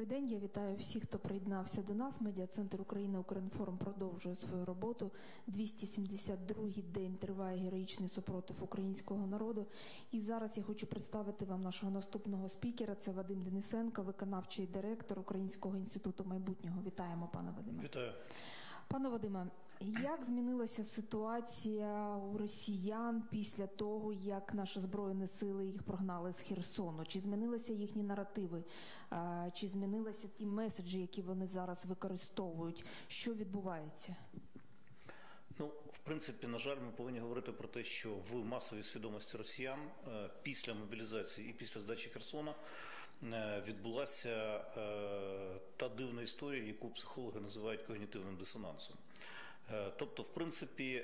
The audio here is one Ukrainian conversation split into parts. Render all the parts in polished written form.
день, я вітаю всіх, хто приєднався до нас. Медіа-центр України «Укрінформ» продовжує свою роботу. 272-й день триває героїчний супротив українського народу. І зараз я хочу представити вам нашого наступного спікера. Це Вадим Денисенко, виконавчий директор Українського інституту майбутнього. Вітаємо, пане Вадиме. Вітаю. Пане Вадиме, як змінилася ситуація у росіян після того, як наші Збройні сили їх прогнали з Херсону? Чи змінилися їхні наративи? Чи змінилися ті меседжі, які вони зараз використовують? Що відбувається? Ну, в принципі, на жаль, ми повинні говорити про те, що в масовій свідомості росіян після мобілізації і після здачі Херсона відбулася та дивна історія, яку психологи називають когнітивним дисонансом. Тобто, в принципі,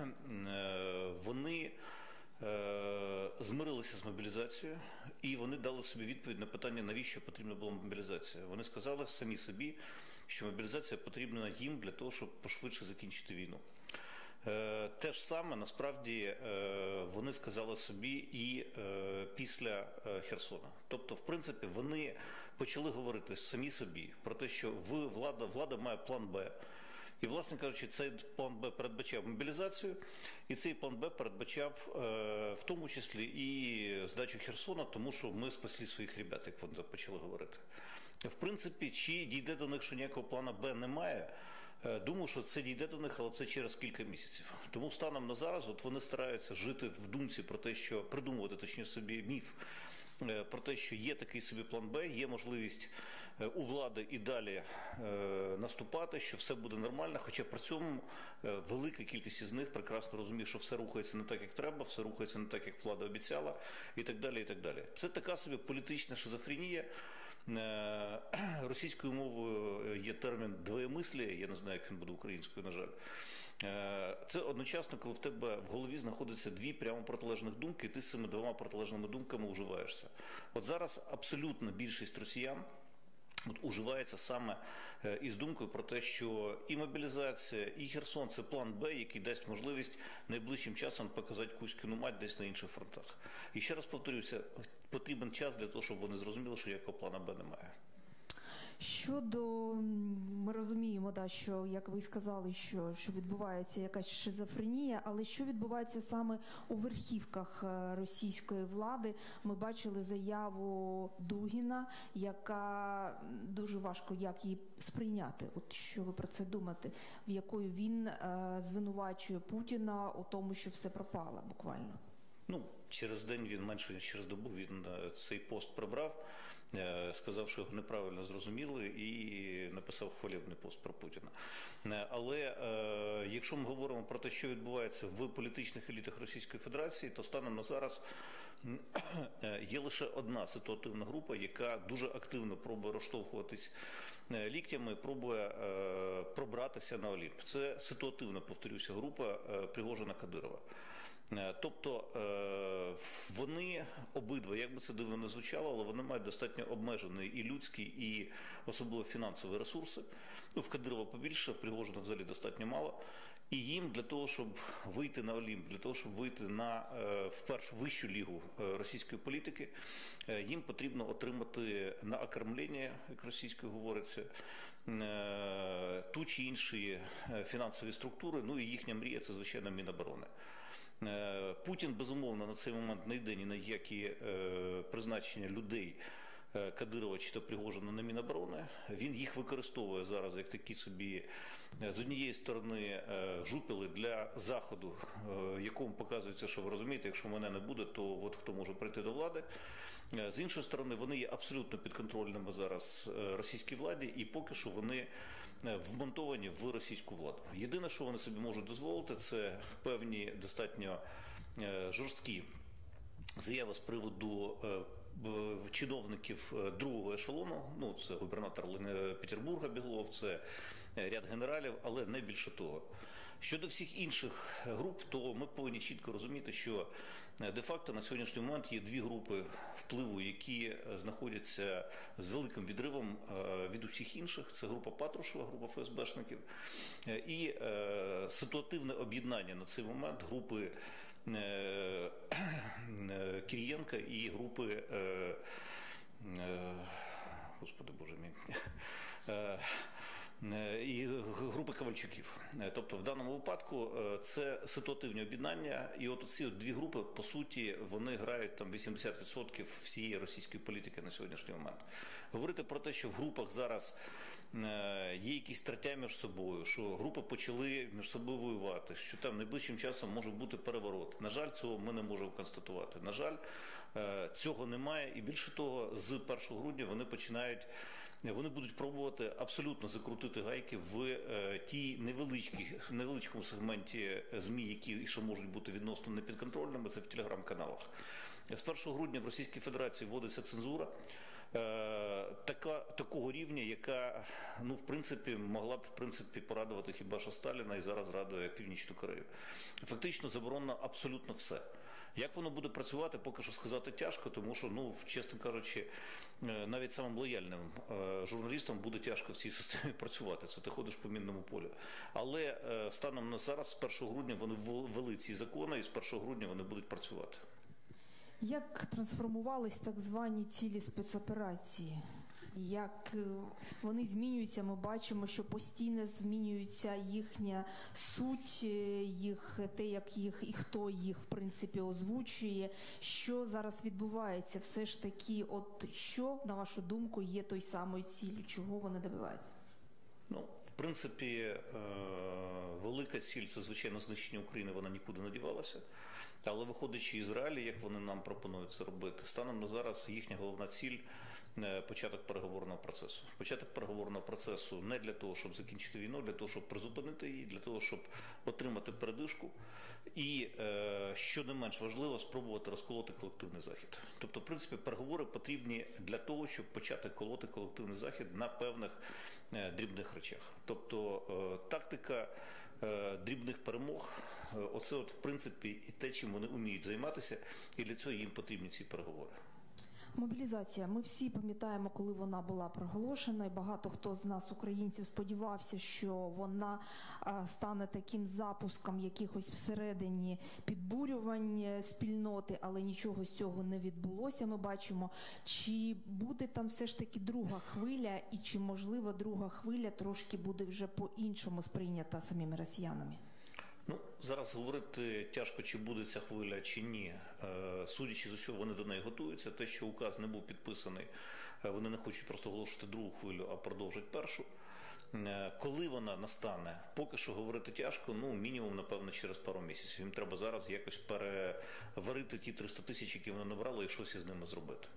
вони змирилися з мобілізацією, і вони дали собі відповідь на питання, навіщо потрібна була мобілізація. Вони сказали самі собі, що мобілізація потрібна їм для того, щоб пошвидше закінчити війну. Те ж саме, насправді, вони сказали собі і після Херсона. Тобто, в принципі, вони почали говорити самі собі про те, що влада має план «Б». І, власне кажучи, цей план «Б» передбачав мобілізацію, і цей план «Б» передбачав в тому числі і здачу Херсона, тому що ми спасли своїх ребят, як вони почали говорити. В принципі, чи дійде до них, що ніякого плану «Б» немає, думаю, що це дійде до них, але це через кілька місяців. Тому станом на зараз от вони стараються жити в думці про те, що придумувати, точніше собі, міф про те, що є такий собі план «Б», є можливість у влади і далі наступати, що все буде нормально, хоча при цьому велика кількість із них прекрасно розуміє, що все рухається не так, як треба, все рухається не так, як влада обіцяла, і так далі, і так далі. Це така собі політична шизофренія. Російською мовою є термін «двоємислі», я не знаю, як він буде українською, на жаль. Це одночасно, коли в тебе в голові знаходяться дві прямо протилежних думки, і ти з цими двома протилежними думками уживаєшся. От зараз абсолютна більшість росіян уживається саме із думкою про те, що і мобілізація, і Херсон – це план «Б», який дасть можливість найближчим часом показати Кузькину мать десь на інших фронтах. І ще раз повторюся, потрібен час для того, щоб вони зрозуміли, що ніякого плану «Б» немає. Ми розуміємо, що, як ви сказали, що відбувається якась шизофренія, але що відбувається саме у верхівках російської влади? Ми бачили заяву Дугіна, яка дуже важко, як її сприйняти. От що ви про це думаєте? В якої він звинувачує Путіна у тому, що все пропало буквально? Ну, через день він, менше ніж через добу, він цей пост прибрав, сказав, що його неправильно зрозуміли, і написав хвалебний пост про Путіна. Але якщо ми говоримо про те, що відбувається в політичних елітах Російської Федерації, то станом на зараз є лише одна ситуативна група, яка дуже активно пробує розштовхуватись ліктями, пробує пробратися на Олімп. Це ситуативна, повторюся, група Пригожина-Кадирова. Тобто вони обидва, як би це дивно не звучало, але вони мають достатньо обмежений і людський, і особливо фінансові ресурси. Ну, в Кадирова побільше, в Пригожина взагалі достатньо мало. І їм для того, щоб вийти на Олімп, для того, щоб вийти в першу вищу лігу російської політики, їм потрібно отримати на окормлення, як російською говориться, ту чи інші фінансові структури, ну і їхня мрія – це, звичайно, Міноборони. Путін, безумовно, на цей момент не йде ні на які призначення людей Кадирова чи Пригожина на Міноборони. Він їх використовує зараз як такі собі, з однієї сторони, жупили для Заходу, якому показується, що ви розумієте, якщо мене не буде, то от хто може прийти до влади. З іншої сторони, вони є абсолютно підконтрольними зараз російській владі, і поки що вони вмонтовані в російську владу. Єдине, що вони собі можуть дозволити, це певні достатньо жорсткі заява з приводу чиновників другого ешелону, ну це губернатор Петербурга Біглов, це ряд генералів, але не більше того. Щодо всіх інших груп, то ми повинні чітко розуміти, що де-факто на сьогоднішній момент є дві групи впливу, які знаходяться з великим відривом від усіх інших. Це група Патрушева, група ФСБшників, і ситуативне об'єднання на цей момент групи Кирієнка і групи господи, боже мій. І групи Ковальчуків. Тобто в даному випадку це ситуативні об'єднання, і от ці дві групи, по суті, вони грають там 80% всієї російської політики на сьогоднішній момент. Говорити про те, що в групах зараз є якісь тертя між собою, що групи почали між собою воювати, що там найближчим часом може бути переворот. На жаль, цього ми не можемо констатувати. На жаль, цього немає, і більше того, з 1 грудня вони будуть пробувати абсолютно закрутити гайки в тій невеличкому сегменті ЗМІ, які ще можуть бути відносно непідконтрольними, це в телеграм-каналах. З 1 грудня в Російській Федерації вводиться цензура такого рівня, яка, в принципі, могла б порадувати хіба що Сталіна і зараз радує Північну Корею. Фактично заборонено абсолютно все. Як воно буде працювати, поки що сказати тяжко, тому що, чесно кажучи, навіть самим лояльним журналістам буде тяжко в цій системі працювати. Це ти ходиш по мінному полю. Але станом на зараз, з 1 грудня вони ввели ці закони, і з 1 грудня вони будуть працювати. Як трансформувались так звані цілі спецоперації? Як вони змінюються, ми бачимо, що постійно змінюється їхня суть, те, як їх і хто їх, в принципі, озвучує. Що зараз відбувається? Все ж таки, от що, на вашу думку, є той самою ціллю? Чого вони добиваються? В принципі, велика ціль – це, звичайно, знищення України, вона нікуди не дівалася. Але виходячи із реалій, як вони нам пропонують це робити, станом на зараз їхня головна ціль – початок переговорного процесу. Початок переговорного процесу не для того, щоб закінчити війну, для того, щоб призупинити її, для того, щоб отримати передишку і, що не менш важливо, спробувати розколоти колективний захід. Тобто, в принципі, переговори потрібні для того, щоб почати колоти колективний захід на певних дрібних речах. Тобто, тактика дрібних перемог – оце, в принципі, і те, чим вони вміють займатися, і для цього їм потрібні ці переговори. Мобілізація. Ми всі пам'ятаємо, коли вона була проголошена, і багато хто з нас, українців, сподівався, що вона стане таким запуском якихось всередині підбурювань спільноти, але нічого з цього не відбулося, ми бачимо. Чи буде там все ж таки друга хвиля, і чи, можливо, друга хвиля трошки буде вже по-іншому сприйнята самими росіянами? Зараз говорити тяжко, чи буде ця хвиля, чи ні. Судячи з усього, вони до неї готуються. Те, що указ не був підписаний, вони не хочуть просто оголошувати другу хвилю, а продовжать першу. Коли вона настане, поки що говорити тяжко, мінімум, напевно, через пару місяців. Їм треба зараз якось переварити ті 300 тисяч, які вони набрали, і щось із ними зробити.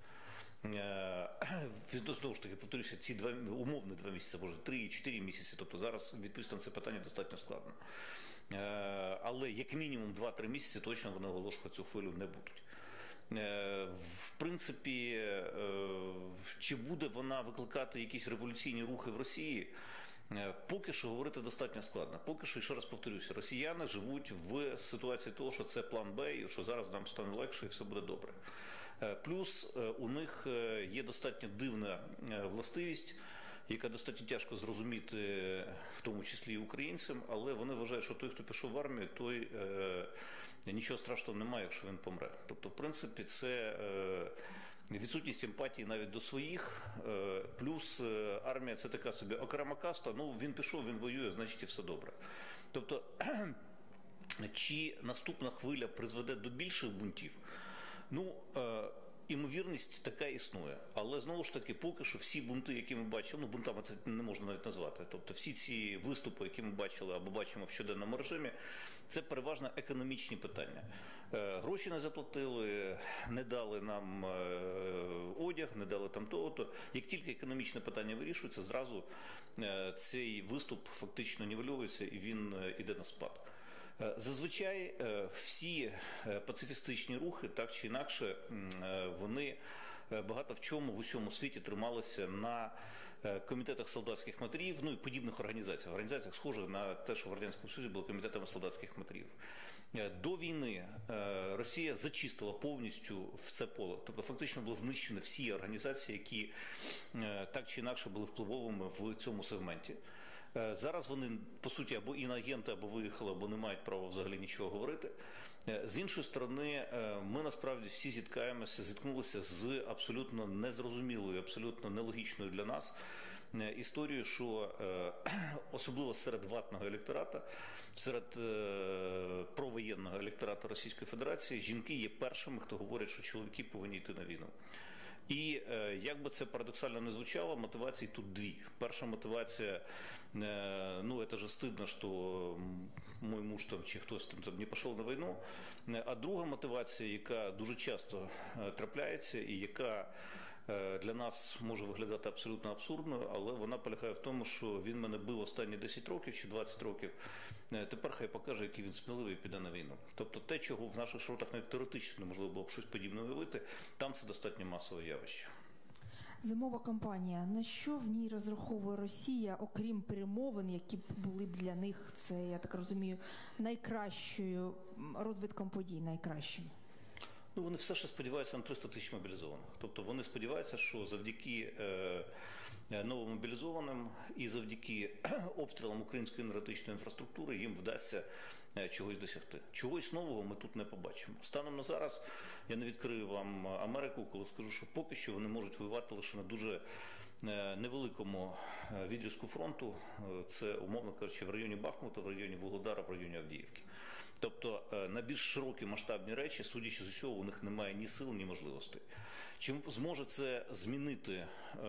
Знову ж таки, повторюся, ці умовні 2 місяці, може 3-4 місяці, тобто зараз відповісти на це питання достатньо складно. Але як мінімум 2-3 місяці точно вони оголошувати цю хвилю не будуть. В принципі, чи буде вона викликати якісь революційні рухи в Росії, поки що говорити достатньо складно. Поки що, ще раз повторюся, росіяни живуть в ситуації того, що це план Б, і що зараз нам стане легше і все буде добре. Плюс у них є достатньо дивна властивість, яка достатньо тяжко зрозуміти, в тому числі і українцям, але вони вважають, що той, хто пішов в армію, той нічого страшного немає, якщо він помре. Тобто, в принципі, це відсутність емпатії навіть до своїх, плюс армія – це така собі окрема каста, він пішов, він воює, значить і все добре. Тобто, чи наступна хвиля призведе до більших бунтів? Імовірність така існує, але знову ж таки, поки що всі бунти, які ми бачили, бунтами це не можна навіть назвати, тобто всі ці виступи, які ми бачили або бачимо в щоденному режимі, це переважно економічні питання. Гроші не заплатили, не дали нам одяг, не дали там того-то. Як тільки економічне питання вирішується, зразу цей виступ фактично нівельовується і він іде на спад. Зазвичай всі пацифістичні рухи, так чи інакше, вони багато в чому в усьому світі трималися на комітетах солдатських матерів, і подібних організаціях, схожих на те, що в Радянському Союзі були комітетами солдатських матерів. До війни Росія зачистила повністю в це поле, тобто фактично були знищені всі організації, які так чи інакше були впливовими в цьому сегменті. Зараз вони, по суті, або іноагенти, або виїхали, або не мають права взагалі нічого говорити. З іншої сторони, ми насправді всі зіткнулися з абсолютно незрозумілою, абсолютно нелогічною для нас історією, що особливо серед ватного електората, серед провоєнного електорату Російської Федерації, жінки є першими, хто говорить, що чоловіки повинні йти на війну. І як би це парадоксально не звучало, мотивацій тут дві. Перша мотивація, ну, это же стыдно, что мой муж там, чи хтось там не пішов на війну. А друга мотивація, яка дуже часто трапляється і яка для нас може виглядати абсолютно абсурдною, але вона полягає в тому, що він мене бив останні 10 років чи 20 років, тепер хай покаже, який він сміливий і піде на війну. Тобто те, чого в наших широтах навіть теоретично неможливо було б щось подібне уявити, там це достатньо масове явище. Зимова кампанія. На що в ній розраховує Росія, окрім перемовин, які були б для них, це, я так розумію, найкращою розвитком подій, найкращим? Ну, вони все ще сподіваються на 300 тисяч мобілізованих. Тобто вони сподіваються, що завдяки новомобілізованим і завдяки обстрілам української енергетичної інфраструктури їм вдасться чогось досягти. Чогось нового ми тут не побачимо. Станом на зараз я не відкрию вам Америку, коли скажу, що поки що вони можуть воювати лише на дуже невеликому відрізку фронту. Це, умовно кажучи, в районі Бахмута, в районі Вугледара, в районі Авдіївки. Тобто на більш широкі масштабні речі, судячи з усього, у них немає ні сил, ні можливостей. Чим зможе це змінити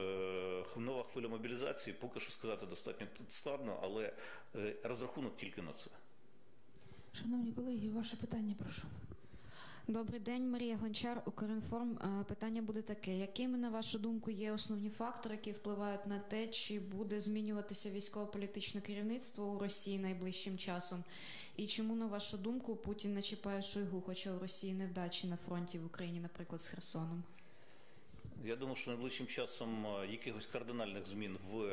нова хвиля мобілізації, поки що сказати достатньо складно, але розрахунок тільки на це. Шановні колеги, ваше питання, прошу. Добрий день, Марія Гончар, Укрінформ. Питання буде таке. Якими, на вашу думку, є основні фактори, які впливають на те, чи буде змінюватися військово-політичне керівництво у Росії найближчим часом? І чому, на вашу думку, Путін не чіпає Шойгу, хоча у Росії невдачі на фронті в Україні, наприклад, з Херсоном? Я думаю, що найближчим часом якихось кардинальних змін в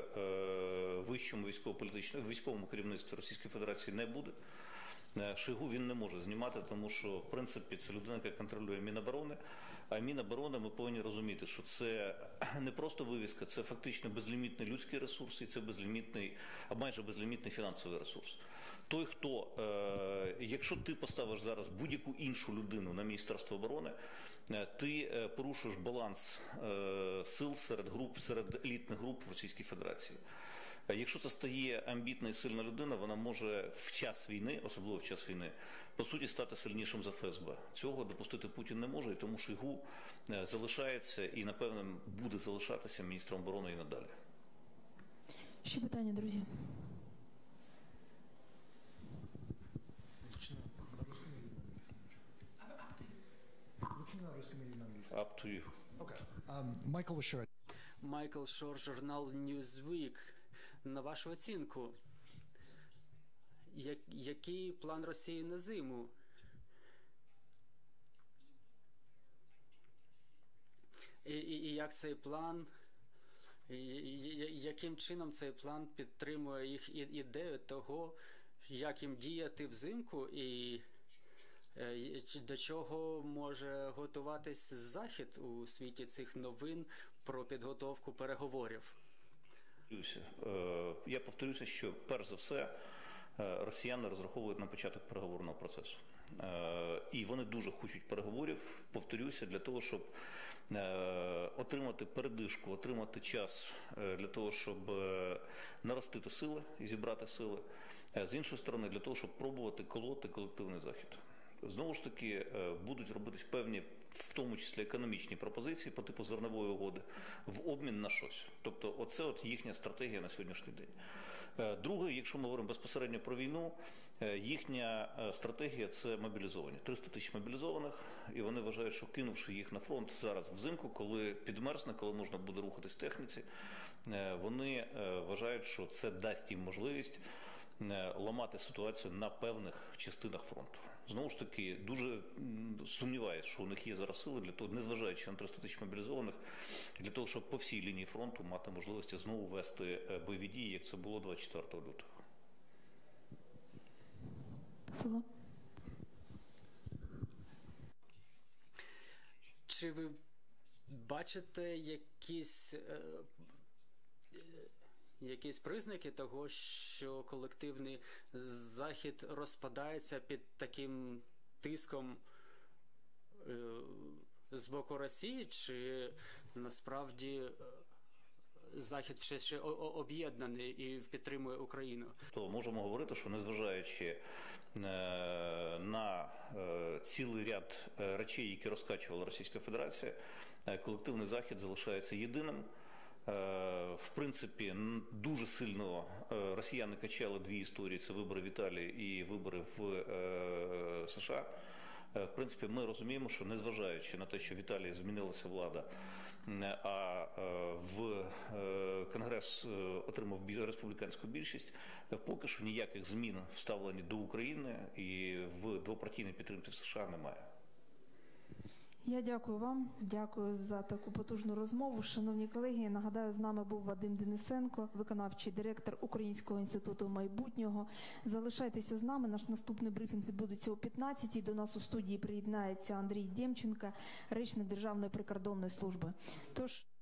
вищому військовому керівництві Російської Федерації не буде. Шойгу він не може знімати, тому що, в принципі, це людина, яка контролює Міноборони. А Міноборони, ми повинні розуміти, що це не просто вивіска, це фактично безлімітний людський ресурс і це безлімітний, а майже безлімітний фінансовий ресурс. Той, хто, якщо ти поставиш зараз будь-яку іншу людину на Міністерство оборони, ти порушуєш баланс сил серед елітних груп в Російській Федерації. Якщо це стає амбітна і сильна людина, вона може в час війни, особливо в час війни, по суті стати сильнішим за ФСБ. Цього допустити Путін не може, і тому Шойгу залишається і, напевно, буде залишатися міністром оборони і надалі. Ще питання, друзі? Up to you. Okay. Michael Short. Майкл Шор, журнал Newsweek. На вашу оцінку, який план Росії на зиму? І як цей план, яким чином цей план підтримує їх ідею того, як їм діяти взимку і до чого може готуватись Захід у світі цих новин про підготовку переговорів? Я повторюся, що перш за все росіяни розраховують на початок переговорного процесу. І вони дуже хочуть переговорів, повторюся, для того, щоб отримати передишку, отримати час для того, щоб наростити сили і зібрати сили. З іншої сторони, для того, щоб пробувати колоти колективний захід. Знову ж таки, будуть робитись певні, в тому числі економічні пропозиції по типу зернової угоди в обмін на щось. Тобто оце от їхня стратегія на сьогоднішній день. Друге, якщо ми говоримо безпосередньо про війну, їхня стратегія – це мобілізовані. 300 тисяч мобілізованих, і вони вважають, що кинувши їх на фронт зараз взимку, коли підмерзне, коли можна буде рухатись в техніці, вони вважають, що це дасть їм можливість ламати ситуацію на певних частинах фронту. Знову ж таки, дуже сумніваюся, що у них є зараз сили для того, незважаючи на 300 тисяч мобілізованих, для того, щоб по всій лінії фронту мати можливості знову вести бойові дії, як це було 24 лютого. Фило? Чи ви бачите якісь признаки того, що колективний Захід розпадається під таким тиском з боку Росії, чи насправді Захід ще об'єднаний і підтримує Україну? То можемо говорити, що незважаючи на цілий ряд речей, які розкачувала Російська Федерація, колективний Захід залишається єдиним. В принципі, дуже сильно росіяни качали дві історії: це вибори в Італії і вибори в США. В принципі, ми розуміємо, що незважаючи на те, що в Італії змінилася влада, а в Конгрес отримав республіканську більшість, поки що ніяких змін в ставленні до України і в двопартійній підтримці в США немає. Я дякую вам, дякую за таку потужну розмову. Шановні колеги, нагадаю, з нами був Вадим Денисенко, виконавчий директор Українського інституту майбутнього. Залишайтеся з нами, наш наступний брифінг відбудеться о 15-й. До нас у студії приєднається Андрій Демченко, речник Державної прикордонної служби. Тож...